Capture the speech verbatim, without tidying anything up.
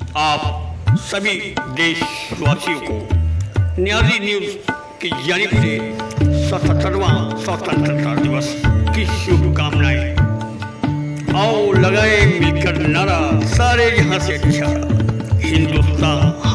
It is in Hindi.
आप सभी देशवासियों को न्याजी न्यूज की जानिब से सतहत्तरवां स्वतंत्रता दिवस की शुभकामनाएं। आओ लगाए मिलकर नारा, सारे यहाँ से अच्छा हिंदुस्तान